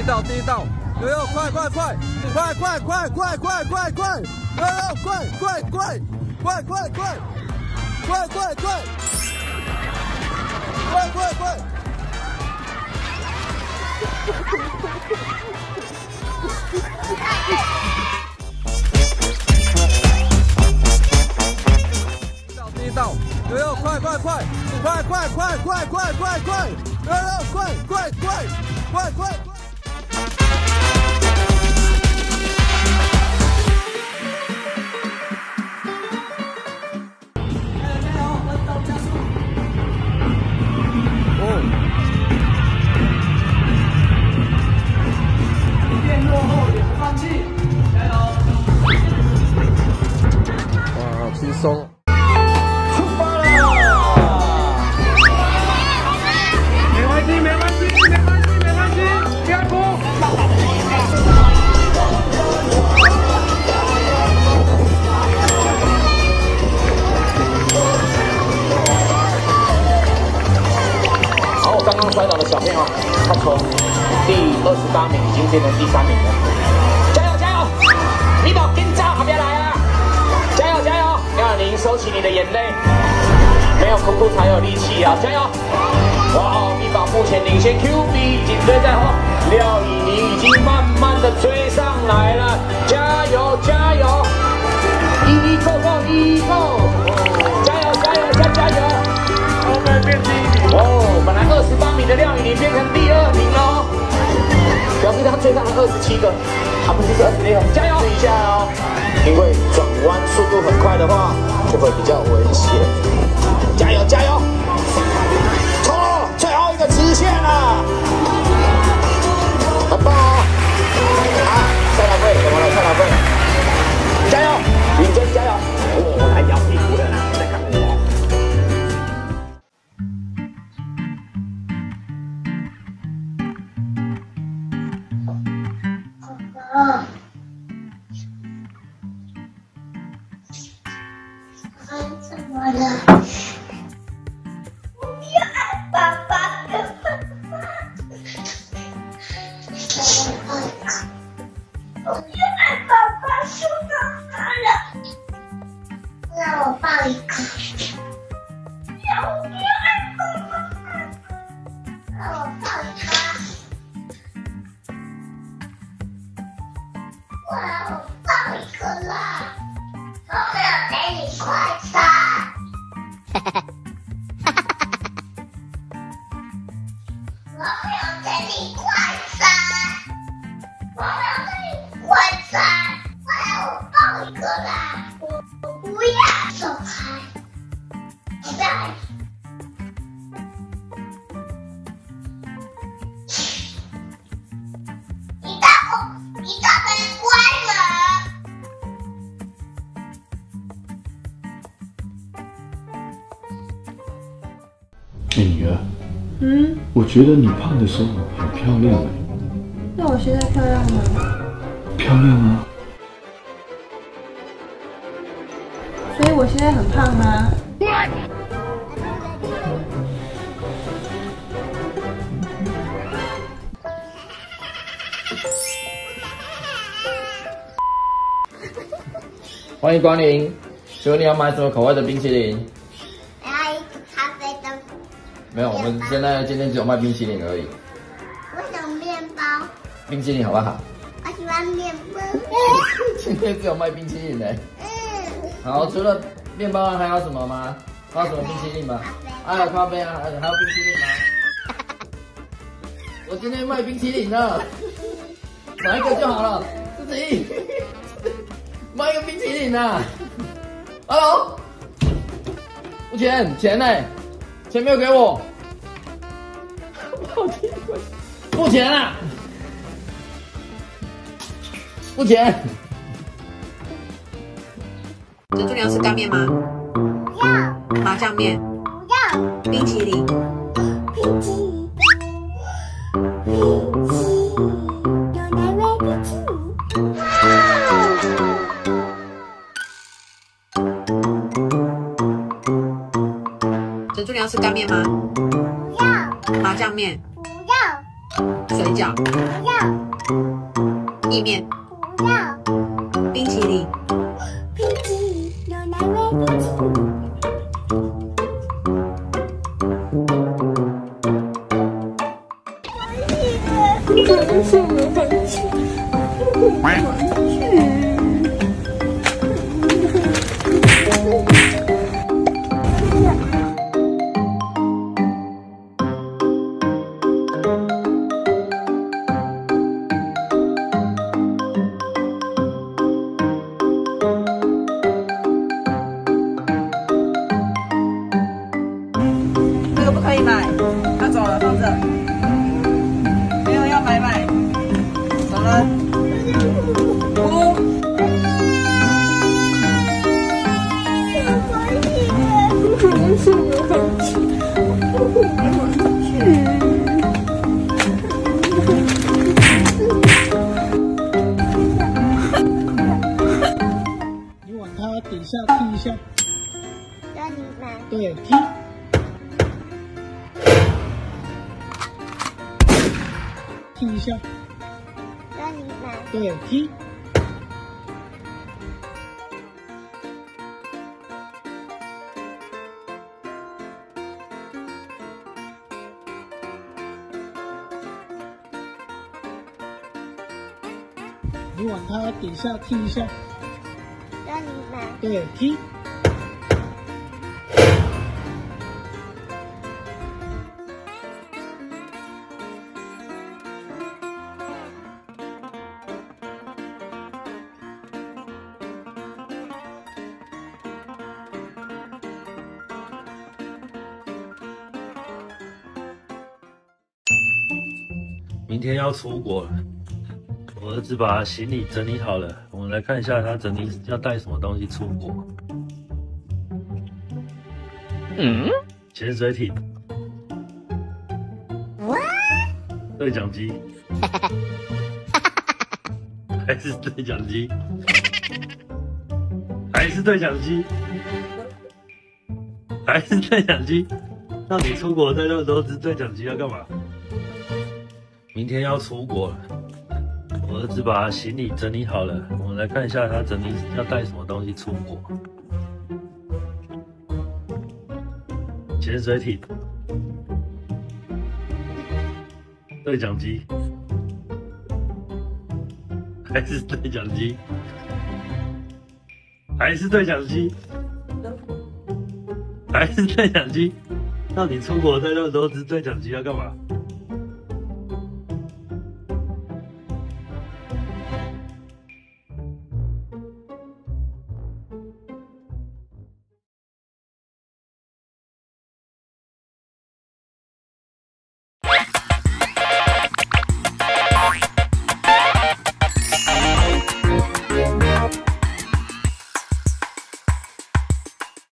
第一道，悠悠，快，悠悠，快，第一道，悠悠，快，悠悠，快！ 轻松。 出发了！没关系，不要哭。好，刚刚摔倒的小朋友，他从第28名已经变成第3名了。加油加油！米宝跟上，好，别来啊！加油加油！ 要您收起你的眼泪，没有哭哭才有力气啊！加油！哇，米宝目前领先 ，QB 紧追在后，廖以宁已经慢慢的追上来了，加油加油！1 go go 1 go！ 加油加油加油！我们变第1名哦，本来28名的廖以宁变成第2名了，表示他追上了27个，不是26，加油一下哦！ 因为转弯速度很快的话，就会比较危险。加油加油！冲了，最后一个直线了，很棒哦！啊，蔡老贵怎么了？蔡老贵，加油！李真加油！我来摇屁股了啦，在看我。 怎么了？我要爱爸爸的爸爸。我要爱爸爸，受到他了。让我抱一个。我要爱爸爸。让我抱一个。我要抱一个啦。 我要给你快餐。我要给你快餐。我要给你快餐。快，我抱一个啦！我不要走开。我不要。你大门关了。 女儿，我觉得你胖的时候很漂亮哎。 那我现在漂亮吗？ 漂亮啊！ 所以我现在很胖吗？ 欢迎光临，请问你要买什么口味的冰淇淋？ 我要一个咖啡的。 没有，我们现在今天只有卖冰淇淋而已。 我想面包。 冰淇淋好不好？ 我喜欢面包。 今天只有卖冰淇淋呢。好，除了面包还有什么吗？还有什么冰淇淋吗？还有咖啡啊，还有冰淇淋吗？我今天卖冰淇淋呢，买一个就好了，自己卖一个冰淇淋啊。Hello， 付钱呢？钱没有给我，付钱啊！付钱。 珍珠粮食干面吗？ 不要。 麻酱面？ 不要。 冰淇淋？ 冰淇淋。冰淇淋。有奶味冰淇淋。 珍珠粮食干面吗？ 不要。 麻酱面？ 不要。 水饺、 不要意面、 不要冰淇淋、 冰淇淋，有哪位冰淇淋？ 这个不可以买，他走了，放这。没有要买，走了。哭。 你往它底下踢一下， 让你买， 对，踢，踢一下， 让你买， 对，踢。你往它底下踢一下， 让你买， 对，踢。 明天要出国了，我儿子把行李整理好了，我们来看一下他整理要带什么东西出国。潜水艇，对讲机，还是对讲机，还是对讲机，还是对讲机。那你出国带那么多只对讲机要干嘛？明天要出国了，我儿子把行李整理好了，我们来看一下他整理要带什么东西出国。潜水艇，对讲机，还是对讲机，还是对讲机，还是对讲机。那你出国带那么多只对讲机要干嘛？